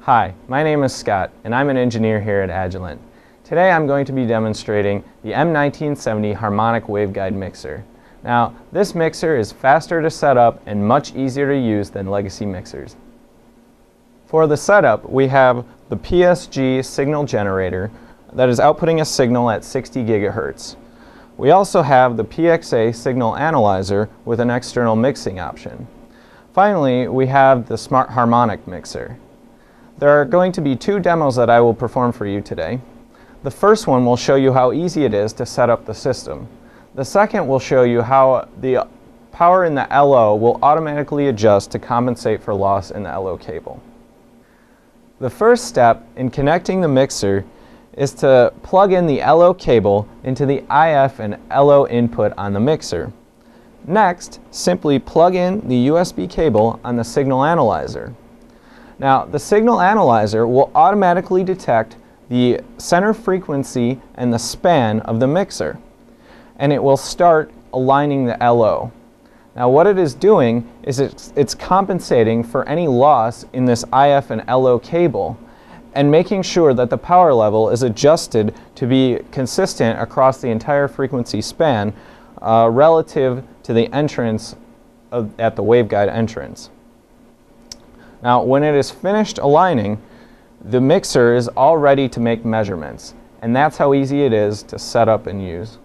Hi, my name is Scott and I'm an engineer here at Agilent. Today I'm going to be demonstrating the M1970 Harmonic waveguide mixer. Now, this mixer is faster to set up and much easier to use than legacy mixers. For the setup, we have the PSG signal generator that is outputting a signal at 60 gigahertz. We also have the PXA signal analyzer with an external mixing option. Finally, we have the Smart Harmonic mixer. There are going to be two demos that I will perform for you today. The first one will show you how easy it is to set up the system. The second will show you how the power in the LO will automatically adjust to compensate for loss in the LO cable. The first step in connecting the mixer is to plug in the LO cable into the IF and LO input on the mixer. Next, simply plug in the USB cable on the signal analyzer. Now, the signal analyzer will automatically detect the center frequency and the span of the mixer, and it will start aligning the LO. Now, what it is doing is it's compensating for any loss in this IF and LO cable and making sure that the power level is adjusted to be consistent across the entire frequency span relative to the entrance at the waveguide entrance. Now, when it is finished aligning, the mixer is all ready to make measurements, and that's how easy it is to set up and use.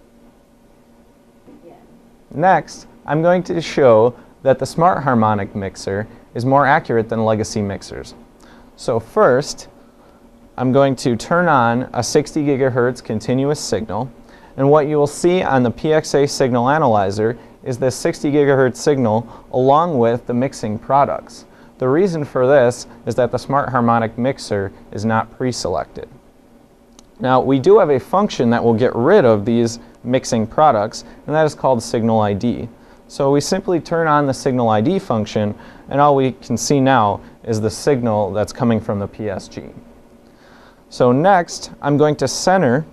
Next, I'm going to show that the Smart Harmonic mixer is more accurate than legacy mixers. So first, I'm going to turn on a 60 gigahertz continuous signal, and what you will see on the PXA signal analyzer is this 60 gigahertz signal along with the mixing products. The reason for this is that the Smart Harmonic mixer is not pre-selected. Now, we do have a function that will get rid of these mixing products, and that is called Signal ID. So we simply turn on the Signal ID function, and all we can see now is the signal that's coming from the PSG. So next, I'm going to center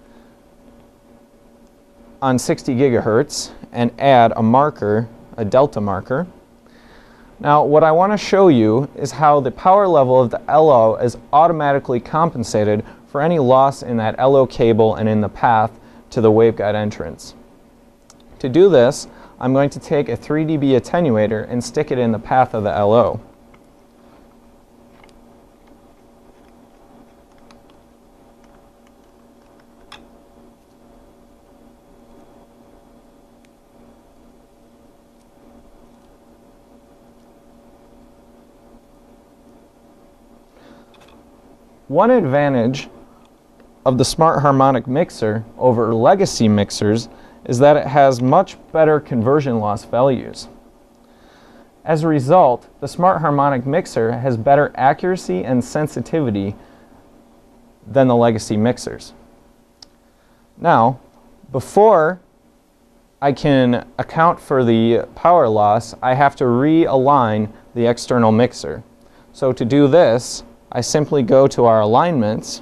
on 60 gigahertz and add a marker, a delta marker. Now, what I want to show you is how the power level of the LO is automatically compensated for any loss in that LO cable and in the path to the waveguide entrance. To do this, I'm going to take a 3 dB attenuator and stick it in the path of the LO. One advantage of the Smart Harmonic mixer over legacy mixers is that it has much better conversion loss values. As a result, the Smart Harmonic mixer has better accuracy and sensitivity than the legacy mixers. Now, before I can account for the power loss, I have to realign the external mixer. So to do this, I simply go to our alignments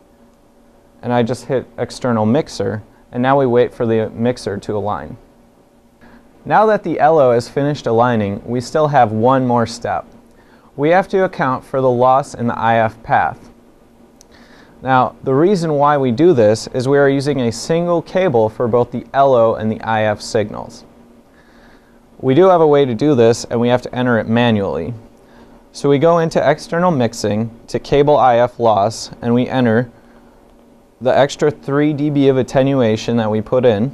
and I just hit external mixer, and now we wait for the mixer to align. Now that the LO is finished aligning, we still have one more step. We have to account for the loss in the IF path. Now, the reason why we do this is we are using a single cable for both the LO and the IF signals. We do have a way to do this, and we have to enter it manually. So we go into external mixing to cable IF loss, and we enter the extra 3 dB of attenuation that we put in.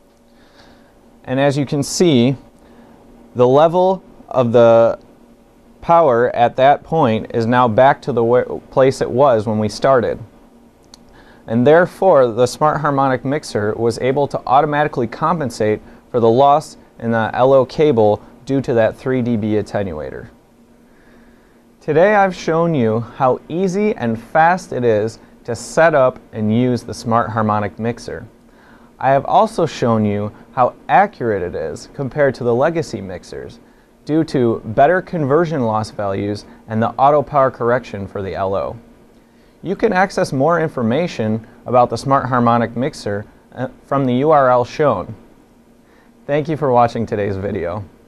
And as you can see, the level of the power at that point is now back to the place it was when we started. And therefore, the Smart Harmonic mixer was able to automatically compensate for the loss in the LO cable due to that 3 dB attenuator. Today I've shown you how easy and fast it is to set up and use the Smart Harmonic mixer. I have also shown you how accurate it is compared to the legacy mixers due to better conversion loss values and the auto power correction for the LO. You can access more information about the Smart Harmonic mixer from the URL shown. Thank you for watching today's video.